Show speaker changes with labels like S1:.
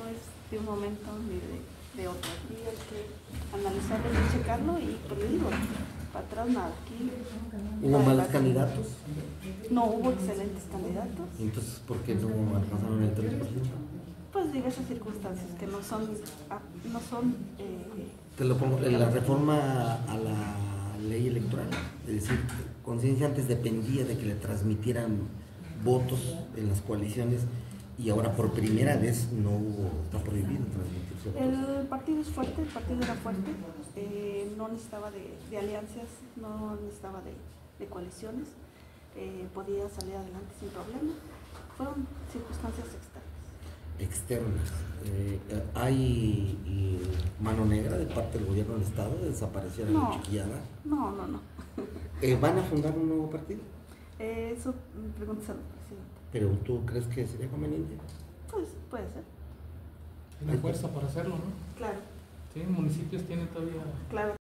S1: no es de un momento ni de otro. Aquí hay que analizarlo y checarlo y por eso digo, para atrás nada. Aquí,
S2: ¿Hubo malos candidatos?
S1: No, hubo excelentes candidatos.
S2: Entonces, ¿por qué no alcanzaron el 3%?
S1: Pues diversas circunstancias que no son
S2: Te lo pongo, en la reforma a la ley electoral, es decir, Conciencia antes dependía de que le transmitieran votos en las coaliciones y ahora por primera vez no hubo, está prohibido transmitir votos.
S1: El partido es fuerte, el partido era fuerte, no necesitaba de alianzas, no necesitaba de coaliciones, podía salir adelante sin problema. Fueron circunstancias
S2: Externas. ¿Hay mano negra de parte del gobierno del Estado de desaparecer a la Chiquillada?
S1: No.
S2: ¿Van a fundar un nuevo partido?
S1: Eso preguntas al presidente.
S2: ¿Pero tú crees que sería conveniente?
S1: Pues puede ser.
S3: Tiene fuerza para hacerlo, ¿no?
S1: Claro.
S3: Sí, municipios tienen todavía...
S1: Claro.